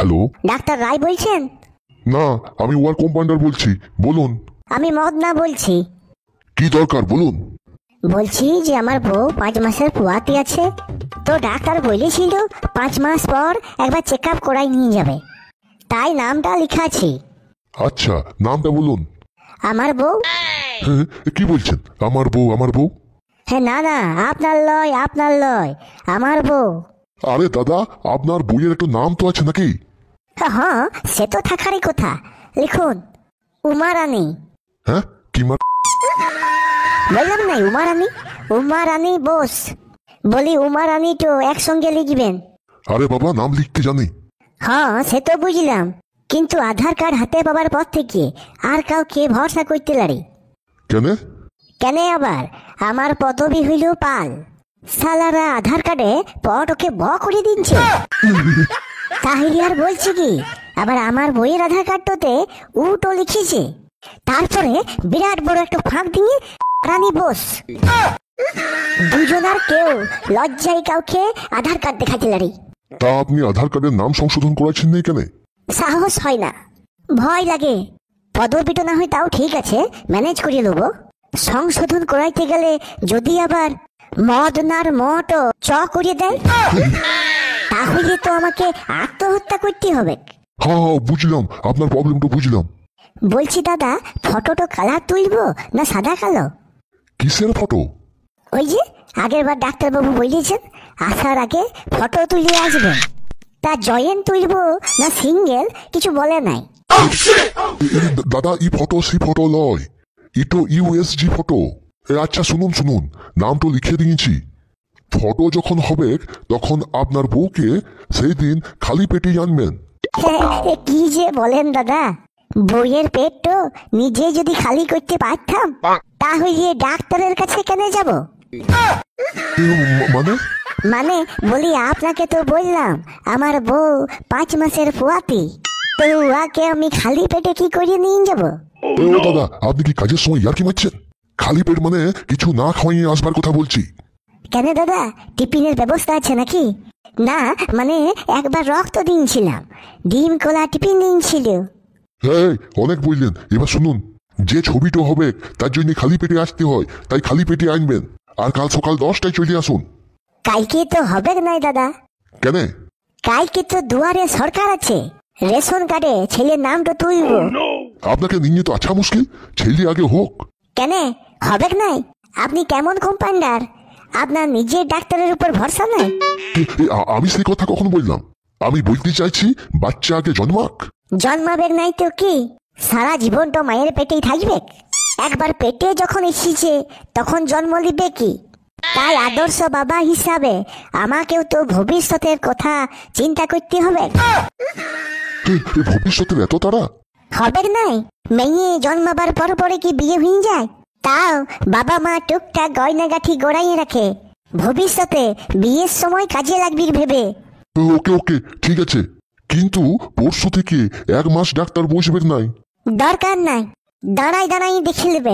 Hello, doctor রায় বলছেন? না, আমি ওয়ার কম্পাউন্ডার বলছি, বলুন। আমি মদনা বলছি। কি দরকার বলুন। বলছি যে আমার বউ 5 মাসের পুয়াতি আছে, তো ডাক্তার বলেছিল 5 মাস পর একবার চেক আপ করাই নিয়ে যাবে, তাই নামটা লেখা আছে। আচ্ছা, নামটা বলুন। আমার বউ। হ্যাঁ, কি বলছেন? আমার বউ, আমার বউ? হ্যাঁ, না না, আপনার লয়, আপনার লয়, আমার বউ। আরে দাদা, আপনার বইয়ের একটা নাম তো আছে নাকি? হ্যাঁ, সে তো থাকারই কথা। লিখুন, উমা রানী। হ্যাঁ, কি বললাম না উমা রানী, উমা রানী বোস। বলি উমা রানী তো একসঙ্গে লিখবেন। আরে বাবা, নাম লিখতে জানি। হ্যাঁ, সে তো বুঝলাম, কিন্তু আধার কার্ড হাতে পাবার পর থেকে আর কাউকে ভরসা করতে লারি। কেন? কেন আবার? আমার পদবি হইল পাল। সালারা আধার কার্ডে পট ওকে ব করে দিচ্ছে। তাহলে আর বলছি কি, আবার আমার বইয়ের আধার কার্ডটাতে উটো লিখেছে, তারপরে বিরাট বড় একটা ফাঁক দিয়ে রানী বোস। দুজনার কেউ লজ্জায় কাউকে আধার কার্ড দেখাতে লারি। তা আপনি আধার কার্ডের নাম সংশোধন করাচ্ছেন না কেন? সাহস হয় না, ভয় লাগে। পদবিটা না হয় তাও ঠিক আছে, ম্যানেজ করিয়ে নেবো। সংশোধন করাইতে গেলে যদি আবার মদনার মটো চ করিয়ে দেয়, তাহলে তো আমাকে আত্মহত্যা করতে হবে। হ্যাঁ, বুঝলাম, আপনার প্রবলেমটা বুঝলাম। বলছি দাদা, ফটোটা কালার তুলবো না সাদা কালো? কিসের ফটো? ওই যে আগের বার ডাক্তারবাবু বলেছেন আসার আগে ফটো তুলে আসবেন, তা জয়েন্ট তুলবো না সিঙ্গেল কিছু বলে নাই। দাদা, ই ফটো সি ফটো লয়, ইটো ইউএসজি ফটো। আচ্ছা শুনুন শুনুন, নাম তো লিখে দিয়েছি। ফটো যখন হবে তখন আপনার বউকে সেই দিন খালি পেটেই আনবেন। কি যে বলেন দাদা, বইয়ের পেট তো নিজে যদি খালি করতে পারতাম তাহলে ডাক্তারের কাছে কেন যাব? মানে? মানে বলি, আপনাকে তো বললাম আমার বউ 5 মাসের পুয়াতি, তো উহাকে আমি খালি পেটে কি করে নিয়ে যাব? ও দাদা, আপনি কি কাজের সময় ইয়ার্কি মারছেন? খালি পেট মানে কিছু না খাওয়াইয়ে আসবার কথা বলছি। কেন দাদা, টিফিনের ব্যবস্থা আছে নাকি? না মানে একবার রক্ত দিনছিলাম, ডিম কলা টিফিন দিনছিল। হ্যাঁ, অনেক বললেন, এবার শুনুন। যে ছবিটা হবে তার জন্য খালি পেটে আসতে হয়, তাই খালি পেটে আনবেন। আর কাল সকাল 10টায় চলে আসুন। কালকে তো হবে নাই দাদা। কেন? কালকে তো দুয়ারে সরকার আছে, রেশন কার্ডে ছেলের নামটা তুলব। আপনাকে নিয়ে তো আচ্ছা মুশকিল, ছেলে আগে হোক। কেন হবে নাই? আপনি কেমন কম্পাউন্ডার? আপনার নিজের ডাক্তারের উপর ভরসা নাই? আমি সেই কথা কখন বললাম? আমি বলতে চাইছি বাচ্চা আগে জন্মাক। জন্মাবে নাই তো কি, সারা জীবন তো মায়ের পেটেই থাকবে। একবার পেটে যখন এসেছে তখন জন্ম নিবে কি? তাই আদর্শ বাবা হিসাবে আমাকেও তো ভবিষ্যতের কথা চিন্তা করতে হবে। ভবিষ্যতের এত তারা হবে নাই? মেয়ে জন্মাবার পর পরে কি বিয়ে হয়ে যায়? তাও বাবা মা টুকটাক গয়নাগাঠি গড়াইয়ে রাখে, ভবিষ্যতে বিয়ের সময় কাজে লাগবে ভেবে। ওকে ওকে, ঠিক আছে, কিন্তু পরশু থেকে 1 মাস ডাক্তার বসবেন নাই। দরকার নাই, দাঁড়াই দাঁড়াই দেখে নেবে।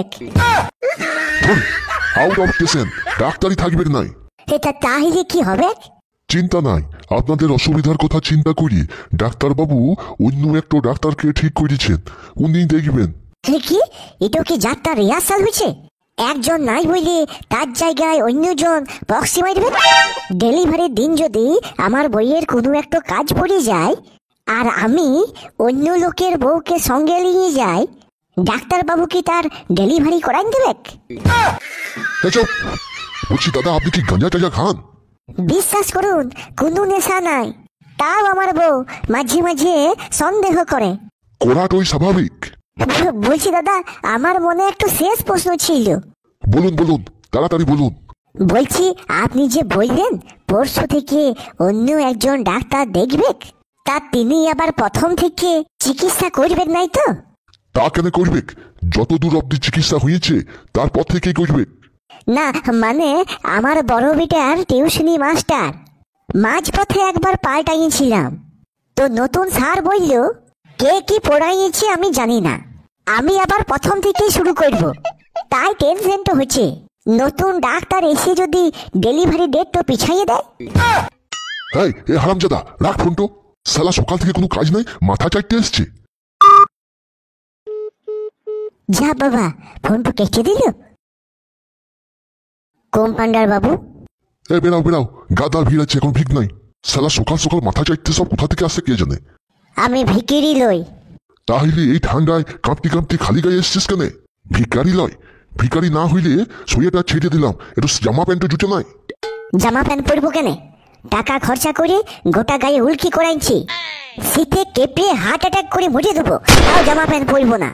আউট অফ পেশেন্ট, ডাক্তারই থাকবেন নাই। এটা তাহলে কি হবে? চিন্তা নাই, আপনাদের অসুবিধার কথা চিন্তা করি ডাক্তারবাবু অন্য একটা ডাক্তারকে ঠিক করেছেন, উনি দেখবেন। কি এটা কি যাত্রা রিহার্সাল হয়েছে? একজন নাই বলে তার জায়গায় অন্যজন বক্সি মারবে। ডেলিভারির দিন যদি আমার বইয়ের কোনো একটা কাজ পড়ে যায় আর আমি অন্য লোকের বউকে সঙ্গে নিয়ে যাই, ডাক্তারবাবু কি তার ডেলিভারি করাই দেবে? বলছি দাদা, আপনি কি গাঁজা টাজা খান? বিশ্বাস করুন, কোনো নেশা নাই, তাও আমার বউ মাঝে মাঝে সন্দেহ করে। করাটাই স্বাভাবিক। বলছি দাদা, আমার মনে একটু শেষ প্রশ্ন ছিল। বলুন বলুন, তাড়াতাড়ি বলুন। বলছি, আপনি যে বললেন পরশু থেকে অন্য একজন ডাক্তার দেখবে, তা তিনি আবার প্রথম থেকে চিকিৎসা করবেন নাই তো? তা কেন করবে? যতদূর অব্দি চিকিৎসা হয়েছে তারপর থেকেই করবে। না মানে আমার বড় বেটার টিউশনি মাস্টার মাঝপথে একবার পাল্টাইছিলাম, তো নতুন স্যার বলল কে কি পড়াইছে আমি জানি না, আমি আবার প্রথম থেকেই শুরু করব। তাই টেনশন তো হচ্ছে, নতুন ডাক্তার এসে যদি ডেলিভারি ডেট তো পিছাইয়ে দেয়। এই হারামজাদা, রাখ ফোন তো। শালা সকাল থেকে কোনো কাজ নাই, মাথা চাইতে এসছে। যা বাবা, ফোন তো কেটে দিল। কম্পাউন্ডার বাবু, বেরাও বেরাও, গাদার ভিড় আছে, এখন ভিক নাই। শালা সকাল সকাল মাথা চাইতে সব কোথা থেকে আসছে কে জানে। আমি ভিকিরি লই। তাহলে এই ঠান্ডায় কাঁপতে কাঁপতে খালি গায়ে এসছিস কেন? ভিকারি লয়, ভিকারি না হইলে সোয়েটার ছেড়ে দিলাম, একটু জামা প্যান্টও জুটে নাই। জামা প্যান্ট পরবো কেন? টাকা খরচা করে গোটা গায়ে উল্কি করাইছি, শীতে কেঁপে হার্ট অ্যাটাক করে মরে দেবো, তাও জামা প্যান্ট পরবো না।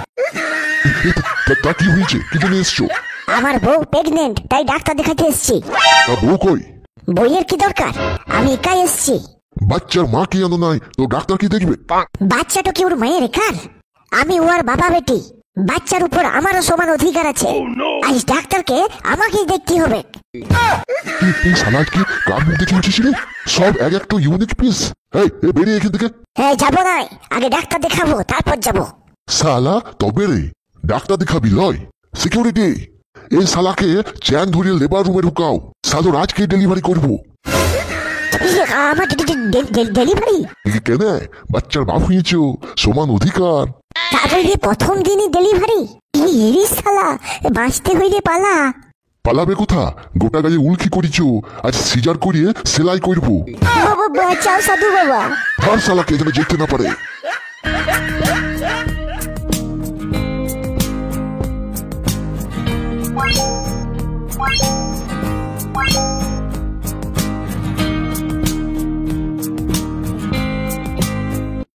তা কি হয়েছে, কি জন্য এসছো? আমার বউ প্রেগনেন্ট, তাই ডাক্তার দেখাতে এসছি। তা বউ কই? বইয়ের কি দরকার, আমি একাই এসছি। বাচ্চার মা কি আনো নাই তো ডাক্তার কি দেখবে? বাচ্চাটা কি ওর মায়ের একার? আমি ওর বাবা বেটি, বাচ্চার উপর আমারও সমান অধিকার আছে। আজ ডাক্তারকে আমাকেই দেখতে হবে। এই সালাদ কি কার মুখ দেখে উঠেছিল? সব এক একটা ইউনিক পিস। এই বেরিয়ে এখান থেকে। হ্যাঁ, যাবো নাই, আগে ডাক্তার দেখাবো তারপর যাবো। সালা তবে রে, ডাক্তার দেখাবি লয়? সিকিউরিটি, এই সালাকে চ্যান ধরিয়ে লেবার রুমে ঢুকাও, সালোর আজকে ডেলিভারি করবো। আমার ডেলিভারি কেন? বাচ্চার বাপ হয়েছ, সমান অধিকার। তারপরে প্রথম দিনই ডেলিভারি? শালা, বাঁচতে হইলে পালা। পালাবে কোথা? গোটা গায়ে উল্কি করিছ, আজ সিজার করিয়ে সেলাই করবো। বাবা বাঁচাও সাধু বাবা। আর সালাকে এখানে যেতে না পারে।